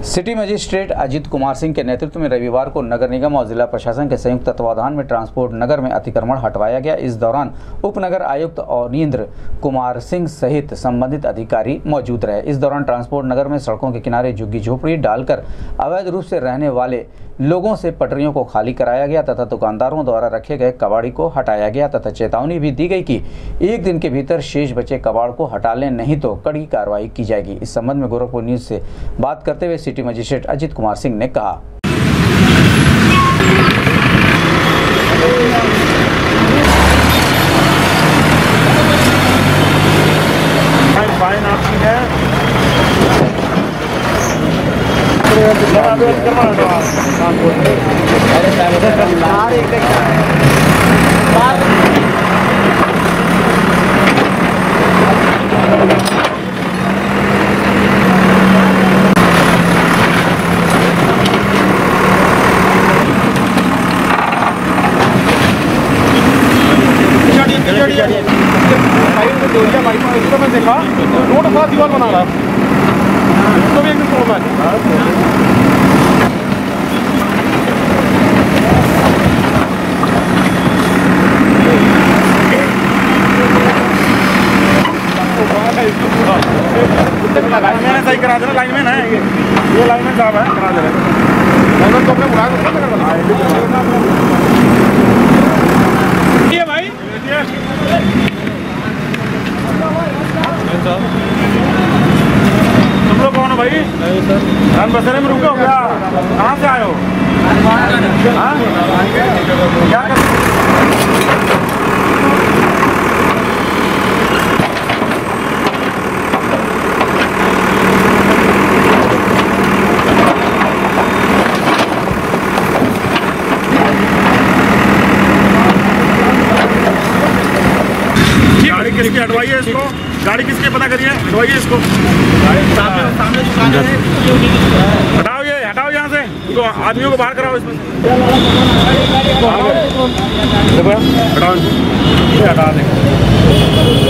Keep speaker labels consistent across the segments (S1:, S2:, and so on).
S1: City magistrate Ajit Kumar Singh के नेतृत्व में रविवार को नगर निगम और जिला प्रशासन के संयुक्त तत्वाधान में ट्रांसपोर्ट नगर में अतिक्रमण हटवाया गया। इस दौरान उपनगर आयुक्त अवनींद्र कुमार सिंह सहित संबंधित अधिकारी मौजूद रहे। इस दौरान ट्रांसपोर्ट नगर में सड़कों के किनारे झुग्गी झोपड़ी डालकर अवैध रूप से रहने वाले लोगों से पटरियों को खाली कराया गया तथा दुकानदारों द्वारा रखे गए कबाड़ी को हटाया गया तथा चेतावनी भी दी गई कि एक दिन के भीतर शेष बचे कबाड़ को हटा लें, नहीं तो कड़ी कार्रवाई की जाएगी। इस संबंध में गोरखपुर न्यूज से बात करते हुए सिटी मजिस्ट्रेट अजित कुमार सिंह ने कहा।
S2: मैं देखा रोड का दीवार बना रहा है तो भी एक दिन मैंने सही करा देना। लाइन में ना ये लाइन में साहब है, करा दे रहे तो अपने बुला भाई तुम लोग कौन हो भाई? सर बसेरे में रुके हो क्या? कहाँ से आए हो? क्या कर गाड़ी किसकी हटवाई है इसको? गाड़ी किसके पता करिए, हटवाइए इसको। हटाओ ये, हटाओ यहाँ से, इनको आदमियों को बाहर कराओ इसमें। हटाओ, हटा देंगे।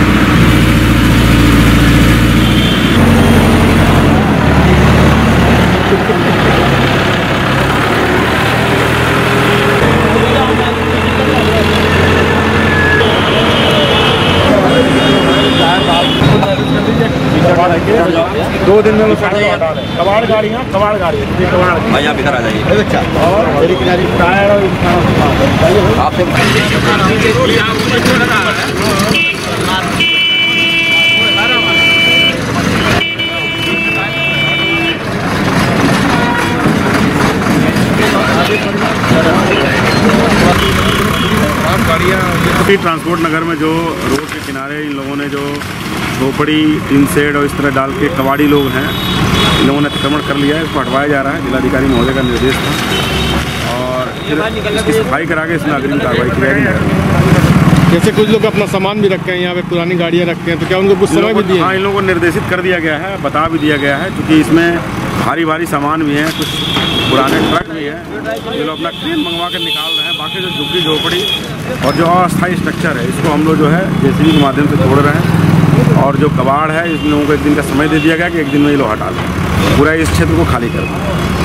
S2: दो दिन में लोग कबाड़ गाड़ियाँ, कबाड़ गाड़ी भाई आप इधर आ जाइए और टायर आपसे ट्रांसपोर्ट नगर में जो रोड के किनारे इन लोगों ने जो झोपड़ी, टिन शेड और इस तरह डाल के कबाड़ी लोग हैं, इन लोगों ने अतिक्रमण कर लिया है। इसको हटवाया जा रहा है, जिलाधिकारी महोदय का निर्देश था और इसकी सफाई करा के इसमें अग्रिम कार्रवाई की जाएगी।
S3: जैसे कुछ लोग अपना सामान भी रखते हैं यहाँ पे, पुरानी गाड़ियाँ रखते हैं, तो क्या उनको कुछ समय भी दिया?
S2: हाँ, इन लोगों को निर्देशित कर दिया गया है, बता भी दिया गया है, क्योंकि इसमें भारी सामान भी है, कुछ पुराने ट्रक भी है, ये लोग अपना क्रेन मंगवा कर निकाल रहे हैं। बाकी जो झुग्गी झोपड़ी और जो अस्थायी स्ट्रक्चर है, इसको हम लोग जो है जेसीबी के माध्यम से तोड़ रहे हैं और जो कबाड़ है, इन लोगों को एक दिन का समय दे दिया गया कि एक दिन में ये लोग हटा दें, पूरा इस क्षेत्र को खाली कर दें।